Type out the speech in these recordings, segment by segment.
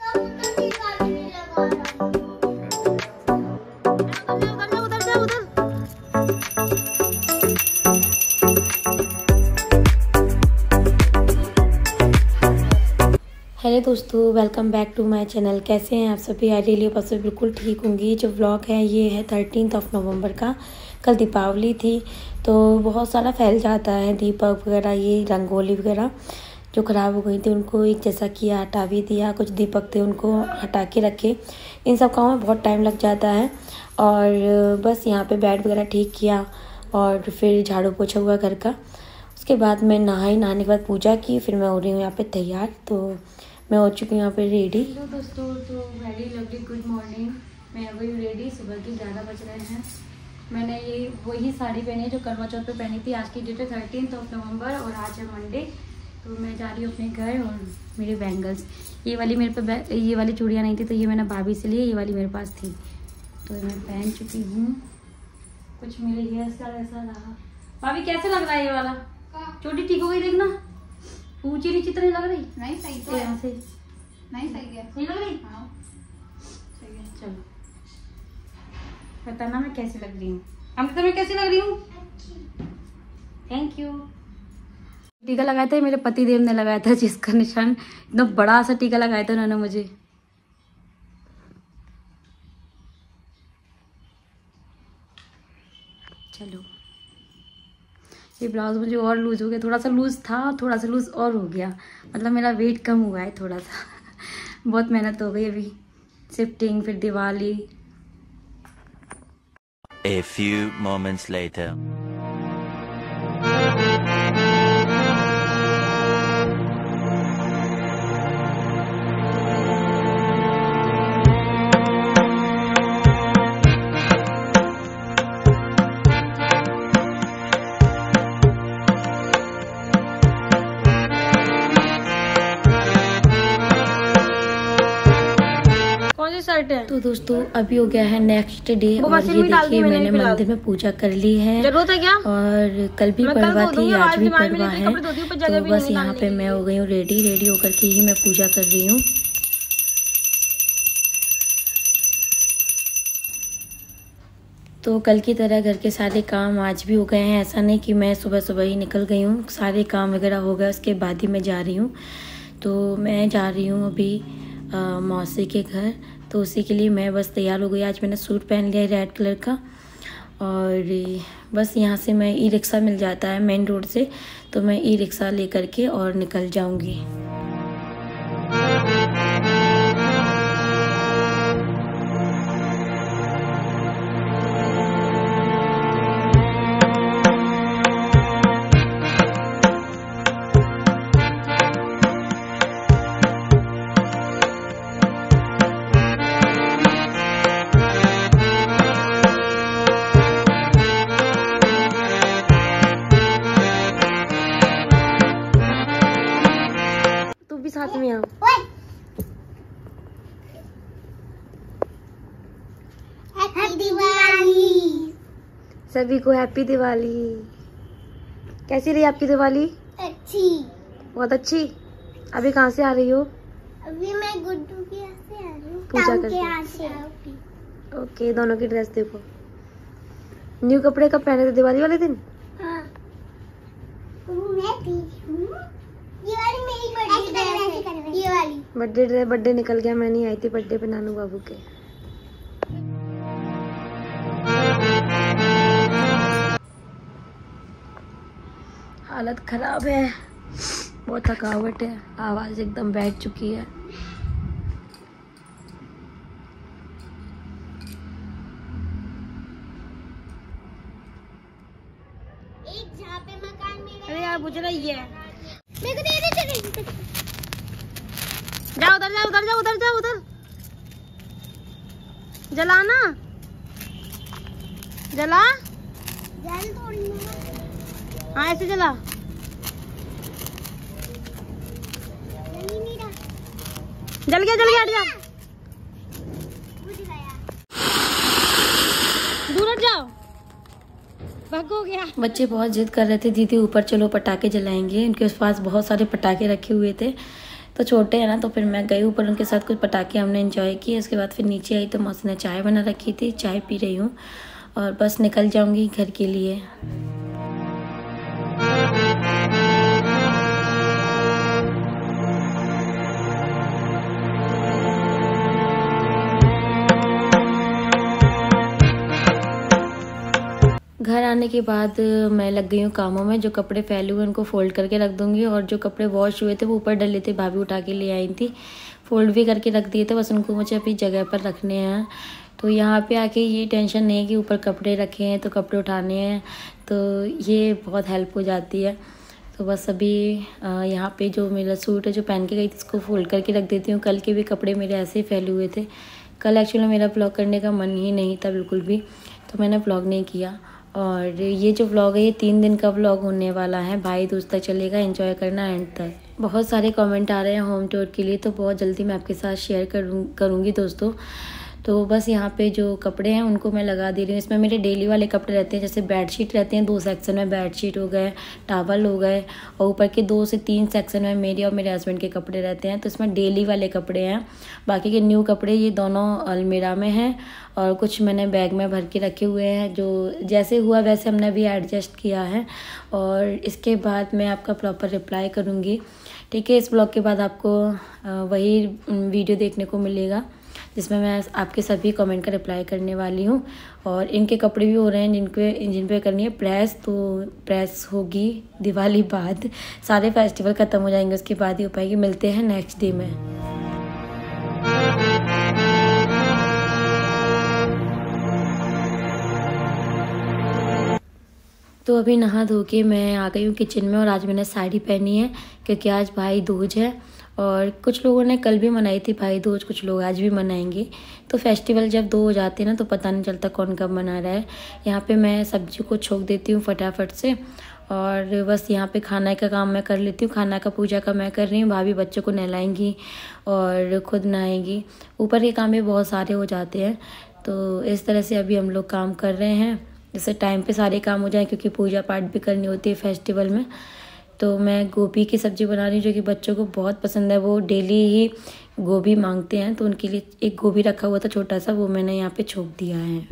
Hello दोस्तों, welcome back to my channel. कैसे हैं आप सभी? आई रियली होप आप सभी बिल्कुल ठीक होंगी। जो व्लॉग है ये है 13 नवंबर का। कल दीपावली थी तो बहुत सारा फैल जाता है दीपक वगैरह, ये रंगोली वगैरह जो ख़राब हो गई थी उनको एक जैसा किया, हटा भी दिया। कुछ दीपक थे उनको हटा के रखे। इन सब कामों में बहुत टाइम लग जाता है। और बस यहाँ पे बेड वगैरह ठीक किया और फिर झाड़ू पोछा हुआ घर का। उसके बाद मैं नहाने के बाद पूजा की, फिर मैं हो रही हूँ यहाँ पे तैयार। तो मैं हो चुकी हूँ यहाँ पे रेडी। हेलो दोस्तों, तो वेरी लवली गुड मॉर्निंग। मैं हो गई रेडी। सुबह के 11 बज रहे हैं। मैंने ये वही साड़ी पहनी है जो करवा चौथ पे पहनी थी। आज की डेट है 13 नवंबर और आज है मंडे। तो मैं जा रही हूँ अपने घर। और मेरे बैंगल्स, ये वाली मेरे पे ये वाली चूड़ियाँ नहीं थी तो ये मैंने भाभी से ली, ये वाली मेरे पास थी तो मैं पहन चुकी हूँ। कुछ मेरे हेयर स्टाइल ऐसा रहा। भाभी कैसे लग रहा है ये वाला? चोटी ठीक हो गई, देखना ऊंची नीची तरह लग रही। नहीं सही तो यहाँ से नहीं सही है, सही लग रही। हाँ सही है। चलो बताना मैं कैसी लग रही हूँ। अमृता मैं कैसी लग रही हूँ? Thank you. टीका लगाया था मेरे पति देव ने लगाया था, जिसका निशान इतना बड़ा सा टीका लगाया था उन्होंने मुझे। चलो ये ब्लाउज मुझे और लूज हो गया, थोड़ा सा लूज था, थोड़ा सा लूज और हो गया। मतलब मेरा वेट कम हुआ है थोड़ा सा। बहुत मेहनत हो गई अभी, शिफ्टिंग फिर Diwali. A few moments later. तो दोस्तों अभी हो गया है नेक्स्ट डे और ये देखिए मैंने मंदिर में पूजा कर ली है। जरूरत है क्या? और कल भी पड़वा थी, आज भी पड़वा है। तो बस यहाँ पे मैं हो गई हूँ रेडी होकर के ही मैं पूजा कर रही हूँ। तो कल की तरह घर के सारे काम आज भी हो गए हैं। ऐसा नहीं कि मैं सुबह सुबह ही निकल गई हूँ, सारे काम वगैरह हो गए उसके बाद ही मैं जा रही हूँ। तो मैं जा रही हूँ अभी मौसी के घर, तो उसी के लिए मैं बस तैयार हो गई। आज मैंने सूट पहन लिया है रेड कलर का। और बस यहाँ से मैं ई रिक्शा मिल जाता है मेन रोड से, तो मैं ई रिक्शा लेकर के और निकल जाऊँगी। साथ में आओ। हैप्पी दिवाली सभी को, हैप्पी दिवाली। कैसी रही आपकी दिवाली? अच्छी, बहुत अच्छी। अभी कहाँ से आ रही हो? अभी मैं गुड्डू के यहाँ से आ रही हूँ, पूजा करके। ओके, दोनों की ड्रेस देखो। न्यू कपड़े कब पहने थे? दिवाली वाले दिन। हाँ। ये वाली मेरी बर्थडे ड्रेस है, ये वाली बर्थडे निकल गया। मैं नहीं आई थी बर्थडे पे नानू बाबू के। हालत खराब है, बहुत थकावट है, आवाज एकदम बैठ चुकी है। एक जहाँ पे मकान मेरा। अरे यार बुझ रही है। मेरे को दे दे। जाओ उधर जलाना, जला। जल थोड़ी ना। हाँ ऐसे जला। जल गया हट जा। दूर हट जाओ, भग हो गया। बच्चे बहुत जिद कर रहे थे, दीदी ऊपर चलो पटाखे जलाएंगे। उनके पास बहुत सारे पटाखे रखे हुए थे तो छोटे हैं ना, तो फिर मैं गई ऊपर उनके साथ, कुछ पटाखे हमने एंजॉय किए। उसके बाद फिर नीचे आई तो मौसी ने चाय बना रखी थी, चाय पी रही हूँ और बस निकल जाऊँगी घर के लिए। घर आने के बाद मैं लग गई हूँ कामों में। जो कपड़े फैले हुए उनको फ़ोल्ड करके रख दूँगी, और जो कपड़े वॉश हुए थे वो ऊपर डले थे, भाभी उठा के ले आई थी, फ़ोल्ड भी करके रख दिए थे, बस उनको मुझे अपनी जगह पर रखने हैं। तो यहाँ पे आके ये टेंशन नहीं है कि ऊपर कपड़े रखे हैं तो कपड़े उठाने हैं, तो ये बहुत हेल्प हो जाती है। तो बस अभी यहाँ पे जो मेरा सूट है जो पहन के गई थी इसको फ़ोल्ड करके रख देती हूँ। कल के भी कपड़े मेरे ऐसे ही फैले हुए थे। कल एक्चुअली मेरा व्लॉग करने का मन ही नहीं था बिल्कुल भी, तो मैंने व्लॉग नहीं किया। और ये जो व्लॉग है ये 3 दिन का व्लॉग होने वाला है, भाई दूज तक चलेगा, एंजॉय करना एंड तक। बहुत सारे कमेंट आ रहे हैं होम टूर के लिए, तो बहुत जल्दी मैं आपके साथ शेयर करूँगी दोस्तों। तो बस यहाँ पे जो कपड़े हैं उनको मैं लगा दे रही हूँ। इसमें मेरे डेली वाले कपड़े रहते हैं, जैसे बेडशीट रहते हैं 2 सेक्शन में, बेडशीट हो गए, टावल हो गए, और ऊपर के 2 से 3 सेक्शन में मेरे और मेरे हस्बैंड के कपड़े रहते हैं। तो इसमें डेली वाले कपड़े हैं। बाकी के न्यू कपड़े ये दोनों अलमीरा में हैं, और कुछ मैंने बैग में भर के रखे हुए हैं। जो जैसे हुआ वैसे हमने अभी एडजस्ट किया है, और इसके बाद मैं आपका प्रॉपर रिप्लाई करूँगी, ठीक है। इस ब्लॉग के बाद आपको वही वीडियो देखने को मिलेगा जिसमें मैं आपके सभी कमेंट का रिप्लाई करने वाली हूँ। और इनके कपड़े भी हो रहे हैं जिन पे करनी है प्रेस, तो प्रेस होगी दिवाली बाद, सारे फेस्टिवल ख़त्म हो जाएंगे उसके बाद ही हो पाएगी। मिलते हैं नेक्स्ट डे में। तो अभी नहा धो के मैं आ गई हूँ किचन में, और आज मैंने साड़ी पहनी है क्योंकि आज भाई दूज है। और कुछ लोगों ने कल भी मनाई थी भाई दूज, कुछ लोग आज भी मनाएंगे। तो फेस्टिवल जब 2 हो जाते हैं ना तो पता नहीं चलता कौन कब मना रहा है। यहाँ पे मैं सब्जी को छोक देती हूँ फटाफट से, और बस यहाँ पे खाना का काम मैं कर लेती हूँ। खाना का पूजा का मैं कर रही हूँ, भाभी बच्चों को नहलाएंगी और खुद नहाएंगी। ऊपर के काम भी बहुत सारे हो जाते हैं, तो इस तरह से अभी हम लोग काम कर रहे हैं, जैसे टाइम पे सारे काम हो जाए, क्योंकि पूजा पाठ भी करनी होती है फेस्टिवल में। तो मैं गोभी की सब्ज़ी बना रही हूँ जो कि बच्चों को बहुत पसंद है, वो डेली ही गोभी मांगते हैं। तो उनके लिए एक गोभी रखा हुआ था छोटा सा, वो मैंने यहाँ पे छोक दिया है।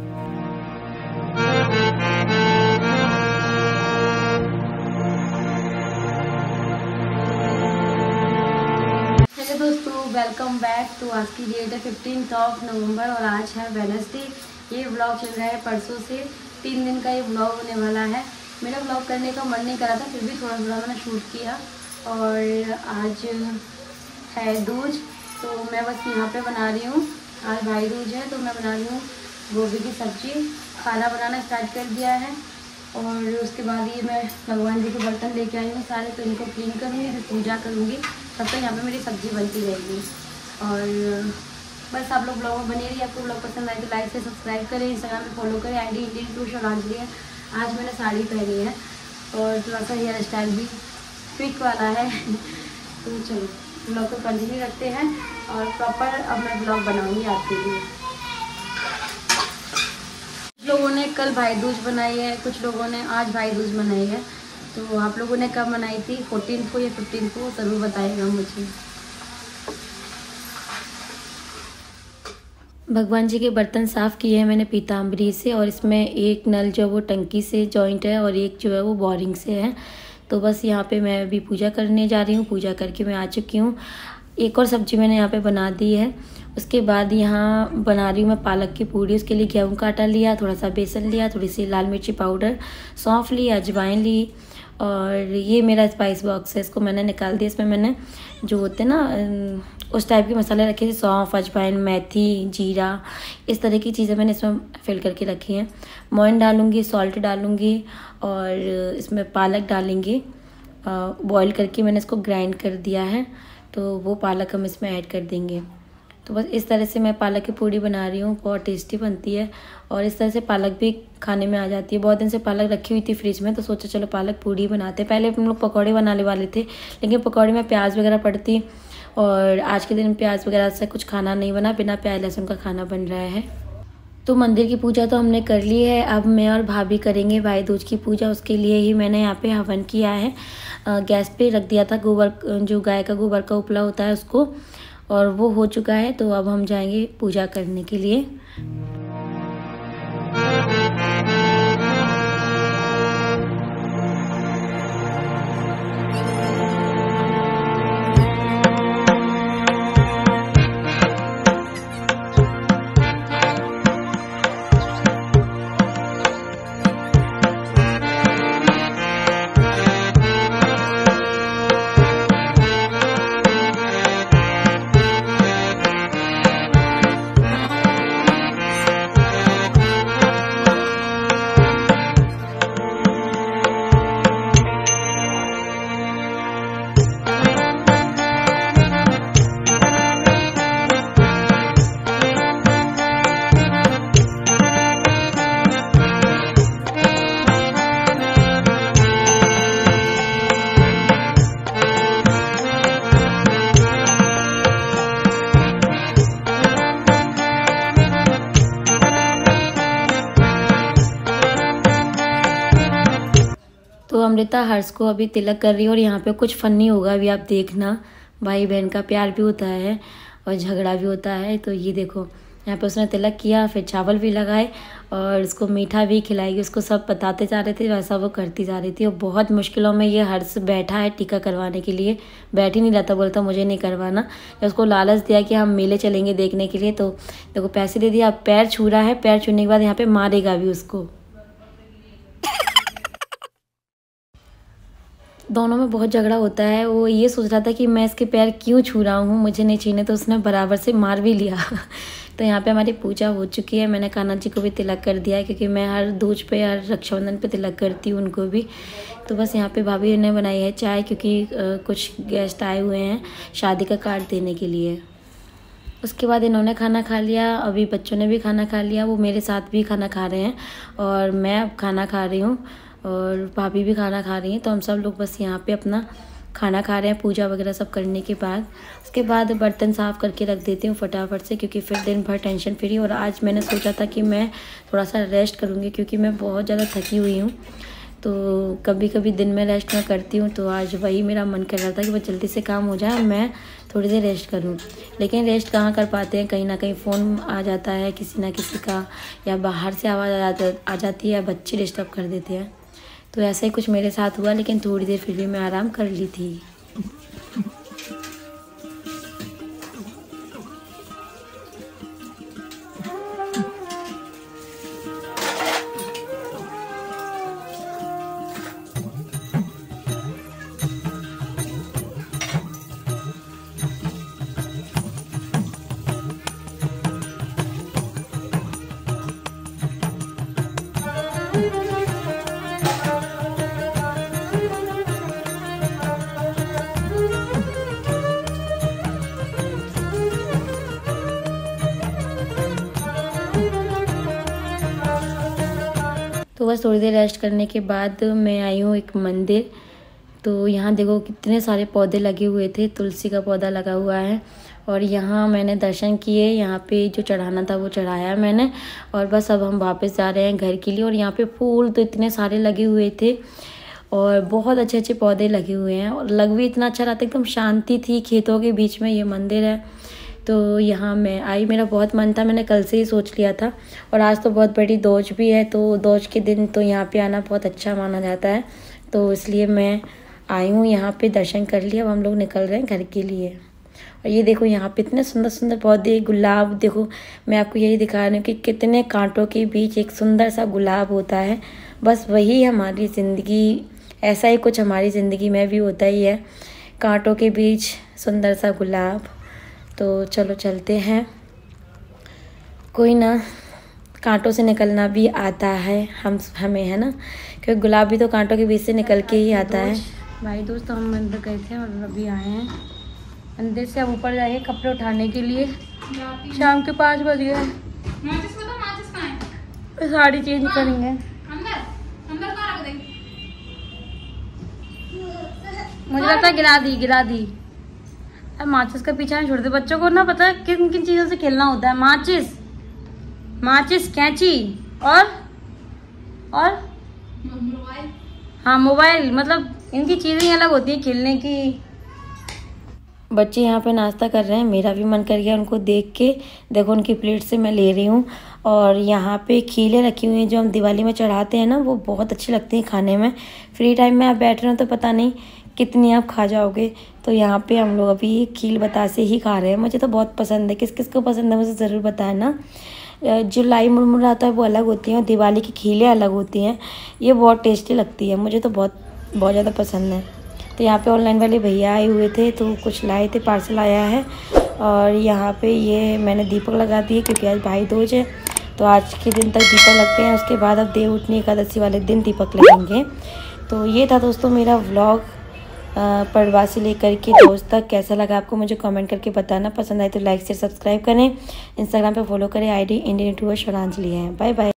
हेलो दोस्तों, वेलकम बैक। तो आज की डेट है 15 नवंबर और आज है वेडनेसडे। ये व्लॉग चल रहा है परसों से, 3 दिन का ये व्लॉग होने वाला है। मेरा व्लॉग करने का मन नहीं करा था, फिर भी थोड़ा थोड़ा मैंने शूट किया। और आज है दूज, तो मैं बस यहाँ पे बना रही हूँ। आज भाई दूज है तो मैं बना रही हूँ गोभी की सब्ज़ी। खाना बनाना स्टार्ट कर दिया है, और उसके बाद ये मैं भगवान जी के बर्तन लेके आई हूँ सारे, तो इनको क्लीन करूँगी, फिर पूजा करूँगी। तब तक यहाँ पे मेरी सब्ज़ी बनती रहेगी। और बस आप लोग ब्लॉग में बने रहिए। आपको ब्लॉग पसंद आए तो लाइक से सब्सक्राइब करें, इंस्टाग्राम पे फॉलो करें, ID इंडियन टूश और आज लिए। आज मैंने साड़ी पहनी है और थोड़ा सा हेयर स्टाइल भी क्विक वाला है। तो चलो ब्लॉग को कंटिन्यू रखते हैं, और प्रॉपर अब मैं ब्लॉग बनाऊँगी आपके लिए। कुछ लोगों ने कल भाई दूज बनाई है, कुछ लोगों ने आज भाई दूज मनाई है। तो आप लोगों ने कब मनाई थी, 14 को या 15 को, ज़रूर बताइएगा मुझे। भगवान जी के बर्तन साफ़ किए हैं मैंने पीताम्बरी से, और इसमें एक नल जो वो टंकी से जॉइंट है और एक जो है वो बोरिंग से है। तो बस यहाँ पे मैं अभी पूजा करने जा रही हूँ। पूजा करके मैं आ चुकी हूँ। एक और सब्ज़ी मैंने यहाँ पे बना दी है। उसके बाद यहाँ बना रही हूँ मैं पालक की पूड़ी। उसके लिए गेहूँ का आटा लिया, थोड़ा सा बेसन लिया, थोड़ी सी लाल मिर्ची पाउडर, सौंफ ली, अजवाइन ली, और ये मेरा स्पाइस बॉक्स है, इसको मैंने निकाल दिया। इसमें मैंने जो होते हैं ना उस टाइप के मसाले रखे थे, सौंफ, अजवाइन, मेथी, जीरा, इस तरह की चीज़ें मैंने इसमें फिल करके रखी हैं। मोइन डालूँगी, सॉल्ट डालूँगी, और इसमें पालक डालेंगे। बॉईल करके मैंने इसको ग्राइंड कर दिया है, तो वो पालक हम इसमें ऐड कर देंगे। तो बस इस तरह से मैं पालक की पूड़ी बना रही हूँ, बहुत टेस्टी बनती है। और इस तरह से पालक भी खाने में आ जाती है। बहुत दिन से पालक रखी हुई थी फ्रिज में, तो सोचा चलो पालक पूड़ी बनाते। पहले हम लोग पकौड़े बनाने वाले थे, लेकिन पकौड़े में प्याज वगैरह पड़ती, और आज के दिन प्याज वगैरह से कुछ खाना नहीं बना, बिना प्याज लहसुन का खाना बन रहा है। तो मंदिर की पूजा तो हमने कर ली है। अब मैं और भाभी करेंगे भाई दूज की पूजा। उसके लिए ही मैंने यहाँ पे हवन किया है। गैस पे रख दिया था गोबर, जो गाय का गोबर का उपला होता है उसको, और वो हो चुका है। तो अब हम जाएंगे पूजा करने के लिए। तो अमृता हर्ष को अभी तिलक कर रही है, और यहाँ पे कुछ फनी होगा अभी आप देखना। भाई बहन का प्यार भी होता है और झगड़ा भी होता है। तो ये देखो यहाँ पे उसने तिलक किया, फिर चावल भी लगाए और उसको मीठा भी खिलाएगी। उसको सब बताते जा रहे थे, वैसा वो करती जा रही थी। और बहुत मुश्किलों में ये हर्ष बैठा है टीका करवाने के लिए। बैठ ही नहीं रहता, बोलता मुझे नहीं करवाना। जब उसको लालच दिया कि हम मेले चलेंगे देखने के लिए, तो देखो पैसे दे दिया। अब पैर छू रहा है, पैर छूने के बाद यहाँ पे मारेगा भी उसको। दोनों में बहुत झगड़ा होता है। वो ये सोच रहा था कि मैं इसके पैर क्यों छू रहा हूँ, मुझे नहीं छीने, तो उसने बराबर से मार भी लिया। तो यहाँ पे हमारी पूजा हो चुकी है। मैंने कान्हा जी को भी तिलक कर दिया है, क्योंकि मैं हर दूज पे, हर रक्षाबंधन पे तिलक करती हूँ उनको भी। तो बस यहाँ पे भाभी ने बनाई है चाय, क्योंकि कुछ गेस्ट आए हुए हैं शादी का कार्ड देने के लिए। उसके बाद इन्होंने खाना खा लिया, अभी बच्चों ने भी खाना खा लिया। वो मेरे साथ भी खाना खा रहे हैं और मैं अब खाना खा रही हूँ, और भाभी भी खाना खा रही हैं। तो हम सब लोग बस यहाँ पे अपना खाना खा रहे हैं पूजा वगैरह सब करने के बाद। उसके बाद बर्तन साफ़ करके रख देती हूँ फटाफट से, क्योंकि फिर दिन भर टेंशन फ्री। और आज मैंने सोचा था कि मैं थोड़ा सा रेस्ट करूँगी, क्योंकि मैं बहुत ज़्यादा थकी हुई हूँ। तो कभी कभी दिन में रेस्ट मैं करती हूँ, तो आज वही मेरा मन कर रहा था कि वो जल्दी से काम हो जाए, मैं थोड़ी देर रेस्ट करूँ। लेकिन रेस्ट कहाँ कर पाते हैं, कहीं ना कहीं फ़ोन आ जाता है किसी ना किसी का, या बाहर से आवाज़ आ जाती है, या बच्चे डिस्टर्ब कर देते हैं। तो ऐसा ही कुछ मेरे साथ हुआ, लेकिन थोड़ी देर फिर भी मैं आराम कर ली थी। तो बस थोड़ी देर रेस्ट करने के बाद मैं आई हूँ एक मंदिर। तो यहाँ देखो कितने सारे पौधे लगे हुए थे, तुलसी का पौधा लगा हुआ है। और यहाँ मैंने दर्शन किए, यहाँ पे जो चढ़ाना था वो चढ़ाया मैंने। और बस अब हम वापस जा रहे हैं घर के लिए। और यहाँ पे फूल तो इतने सारे लगे हुए थे, और बहुत अच्छे अच्छे पौधे लगे हुए हैं, और लग भी इतना अच्छा रहा था, एकदम शांति थी। खेतों के बीच में ये मंदिर है। तो यहाँ मैं आई, मेरा बहुत मन था, मैंने कल से ही सोच लिया था। और आज तो बहुत बड़ी दोज भी है, तो दोज के दिन तो यहाँ पे आना बहुत अच्छा माना जाता है। तो इसलिए मैं आई हूँ यहाँ पे, दर्शन कर लिया। अब हम लोग निकल रहे हैं घर के लिए। और ये देखो यहाँ पे इतने सुंदर सुंदर पौधे, गुलाब देखो। मैं आपको यही दिखा रही हूँ कि कितने कांटों के बीच एक सुंदर सा गुलाब होता है। बस वही हमारी ज़िंदगी, ऐसा ही कुछ हमारी ज़िंदगी में भी होता ही है, कांटों के बीच सुंदर सा गुलाब। तो चलो चलते हैं। कोई ना, कांटों से निकलना भी आता है हमें, है ना, क्योंकि गुलाब भी तो कांटों के बीच से निकल के ही आता है। भाई दोस्त, तो हम मंदिर गए थे और अभी आए हैं मंदिर से। अब ऊपर जाएंगे कपड़े उठाने के लिए। शाम के 5 बज गए। साड़ी चेंज करेंगे। मुझे लगता है गिरा दी। अब माचिस का पीछा नहीं छोड़ते बच्चों को, ना पता है किन किन चीज़ों से खेलना होता है। माचिस माचिस, कैंची और मोबाइल। हाँ मोबाइल, मतलब इनकी चीज़ें अलग होती हैं खेलने की। बच्चे यहाँ पे नाश्ता कर रहे हैं, मेरा भी मन कर गया उनको देख के। देखो उनकी प्लेट से मैं ले रही हूँ। और यहाँ पे खीले रखी हुई हैं जो हम दिवाली में चढ़ाते हैं ना, वो बहुत अच्छी लगती हैं खाने में। फ्री टाइम में आप बैठ रहे हो तो पता नहीं कितनी आप खा जाओगे। तो यहाँ पे हम लोग अभी खील बतासे ही खा रहे हैं। मुझे तो बहुत पसंद है, किस किस को पसंद है मुझे ज़रूर बताया ना। जो लाई मुरमुर आता है वो अलग होती है और दिवाली की खीलें अलग होती हैं। ये बहुत टेस्टी लगती है, मुझे तो बहुत ज़्यादा पसंद है। तो यहाँ पे ऑनलाइन वाले भैया आए हुए थे तो कुछ लाए थे, पार्सल आया है। और यहाँ पे ये मैंने दीपक लगा दिए क्योंकि आज भाई दूज है, तो आज के दिन तक दीपक लगते हैं। उसके बाद अब देव उठनी एकादशी वाले दिन दीपक लगेंगे। तो ये था दोस्तों मेरा व्लॉग पड़वा से लेकर के दोस्त तक। कैसा लगा आपको मुझे कमेंट करके बताना। पसंद आए तो लाइक शेयर सब्सक्राइब करें। इंस्टाग्राम पे फॉलो करें, ID इंडियन यूट्यूबर श्रद्धांजलि है। Bye bye.